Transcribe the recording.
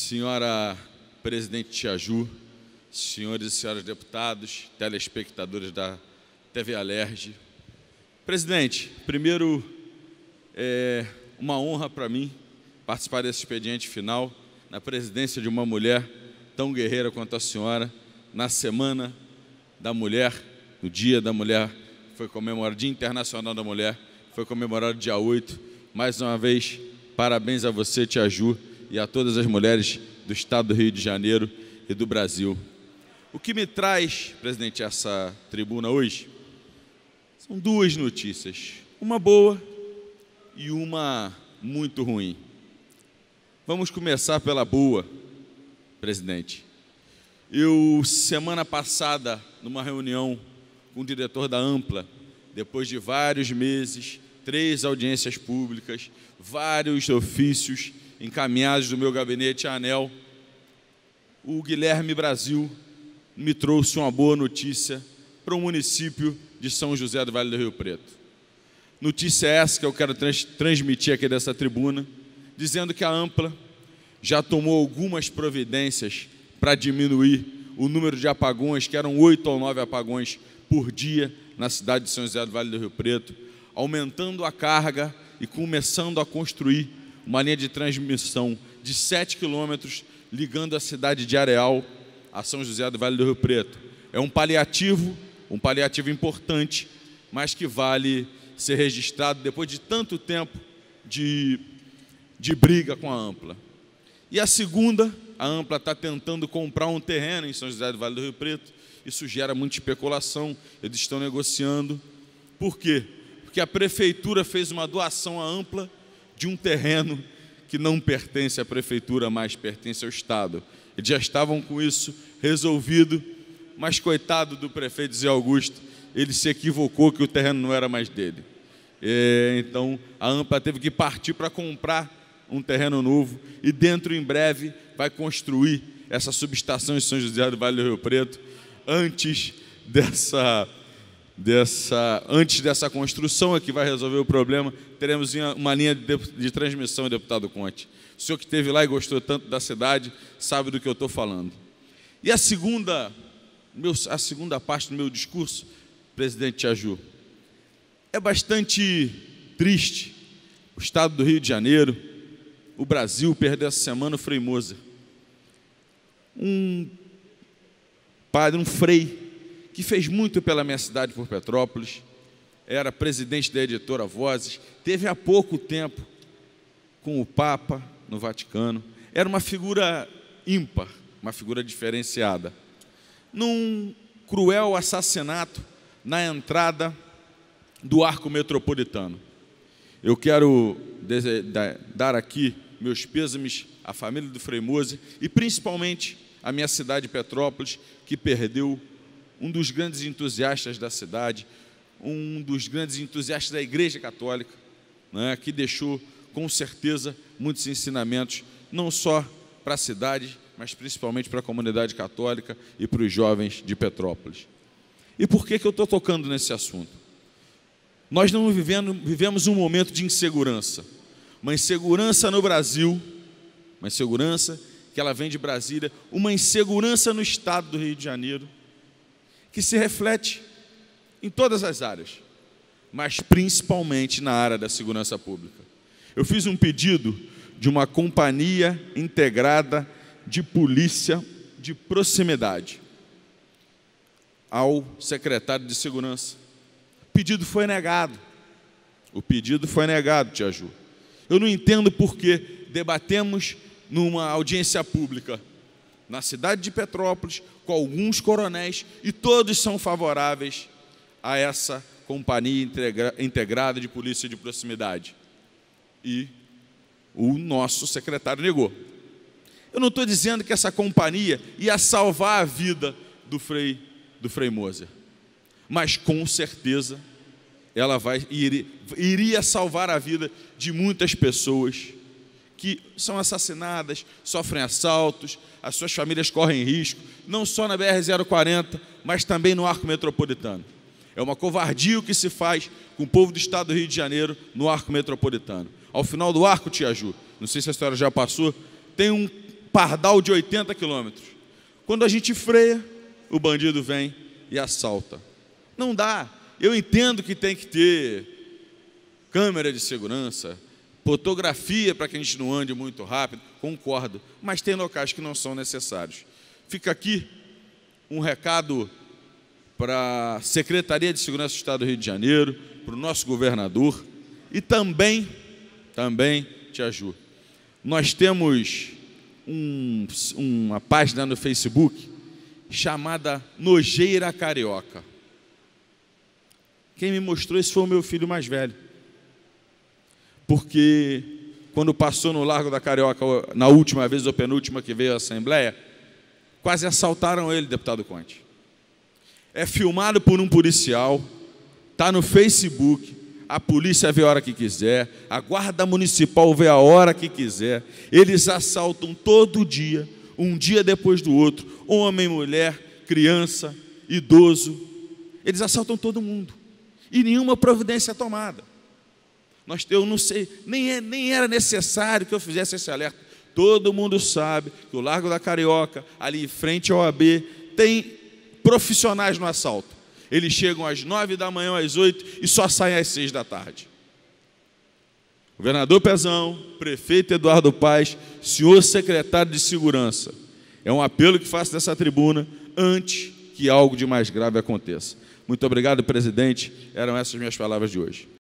Senhora Presidente Tia Ju, senhores e senhoras deputados, telespectadores da TV Alerj. Presidente, primeiro, é uma honra para mim participar desse expediente final na presidência de uma mulher tão guerreira quanto a senhora, na Semana da Mulher, no Dia da Mulher, foi comemorado, Dia Internacional da Mulher, foi comemorado dia 8. Mais uma vez, parabéns a você, Tia Ju, e a todas as mulheres do estado do Rio de Janeiro e do Brasil. O que me traz, presidente, essa tribuna hoje, são duas notícias, uma boa e uma muito ruim. Vamos começar pela boa, presidente. Eu, semana passada, numa reunião com o diretor da Ampla, depois de vários meses, 3 audiências públicas, vários ofícios encaminhados do meu gabinete à ANEEL, o Guilherme Brasil me trouxe uma boa notícia para o município de São José do Vale do Rio Preto. Notícia essa que eu quero transmitir aqui dessa tribuna, dizendo que a Ampla já tomou algumas providências para diminuir o número de apagões, que eram 8 ou 9 apagões por dia na cidade de São José do Vale do Rio Preto, aumentando a carga e começando a construir uma linha de transmissão de 7 quilômetros ligando a cidade de Areal a São José do Vale do Rio Preto. É um paliativo importante, mas que vale ser registrado depois de tanto tempo de briga com a Ampla. E a segunda, a Ampla está tentando comprar um terreno em São José do Vale do Rio Preto. Isso gera muita especulação, eles estão negociando. Por quê? Porque a prefeitura fez uma doação à Ampla de um terreno que não pertence à prefeitura, mas pertence ao Estado. Eles já estavam com isso resolvido, mas coitado do prefeito Zé Augusto, ele se equivocou que o terreno não era mais dele. Então, a Ampla teve que partir para comprar um terreno novo e dentro, em breve, vai construir essa subestação em São José do Vale do Rio Preto. Antes dessa construção é que vai resolver o problema, teremos uma linha de transmissão, deputado Conte. O senhor que esteve lá e gostou tanto da cidade, sabe do que eu estou falando. E a segunda parte do meu discurso, presidente Tia Ju, é bastante triste. O estado do Rio de Janeiro, o Brasil, perdeu essa semana o Frei Moser. Um padre, um frei, que fez muito pela minha cidade, por Petrópolis, era presidente da editora Vozes, teve há pouco tempo com o Papa no Vaticano, era uma figura ímpar, uma figura diferenciada. Num cruel assassinato na entrada do Arco Metropolitano. Eu quero dar aqui meus pêsames à família do Frei Moser e principalmente à minha cidade, Petrópolis, que perdeu um dos grandes entusiastas da cidade, um dos grandes entusiastas da Igreja Católica, né, que deixou, com certeza, muitos ensinamentos, não só para a cidade, mas principalmente para a comunidade católica e para os jovens de Petrópolis. E por que eu estou tocando nesse assunto? Nós não vivemos um momento de insegurança, uma insegurança no Brasil, uma insegurança que ela vem de Brasília, uma insegurança no estado do Rio de Janeiro, que se reflete em todas as áreas, mas principalmente na área da segurança pública. Eu fiz um pedido de uma companhia integrada de polícia de proximidade ao secretário de Segurança. O pedido foi negado. O pedido foi negado, Tia Ju. Eu não entendo por que debatemos numa audiência pública na cidade de Petrópolis, com alguns coronéis, e todos são favoráveis a essa companhia integrada de polícia de proximidade. E o nosso secretário negou. Eu não estou dizendo que essa companhia ia salvar a vida do Frei Moser, mas com certeza ela iria salvar a vida de muitas pessoas que são assassinadas, sofrem assaltos, as suas famílias correm risco, não só na BR-040, mas também no Arco Metropolitano. É uma covardia o que se faz com o povo do estado do Rio de Janeiro no Arco Metropolitano. Ao final do arco, Tia Ju, não sei se a história já passou, tem um pardal de 80 quilômetros. Quando a gente freia, o bandido vem e assalta. Não dá. Eu entendo que tem que ter câmera de segurança, fotografia para que a gente não ande muito rápido, concordo, mas tem locais que não são necessários. Fica aqui um recado para a Secretaria de Segurança do Estado do Rio de Janeiro, para o nosso governador e também, Tia Ju, nós temos uma página no Facebook chamada Nojeira Carioca. Quem me mostrou isso foi o meu filho mais velho. Porque quando passou no Largo da Carioca, na última vez ou penúltima que veio à Assembleia, quase assaltaram ele, deputado Conte. É filmado por um policial, está no Facebook, a polícia vê a hora que quiser, a guarda municipal vê a hora que quiser, eles assaltam todo dia, um dia depois do outro, homem, mulher, criança, idoso, eles assaltam todo mundo, e nenhuma providência é tomada. Eu não sei, nem era necessário que eu fizesse esse alerta. Todo mundo sabe que o Largo da Carioca, ali em frente ao OAB, tem profissionais no assalto. Eles chegam às 9 da manhã, às 8 e só saem às 6 da tarde. Governador Pezão, prefeito Eduardo Paes, senhor secretário de Segurança, é um apelo que faço dessa tribuna antes que algo de mais grave aconteça. Muito obrigado, presidente. Eram essas minhas palavras de hoje.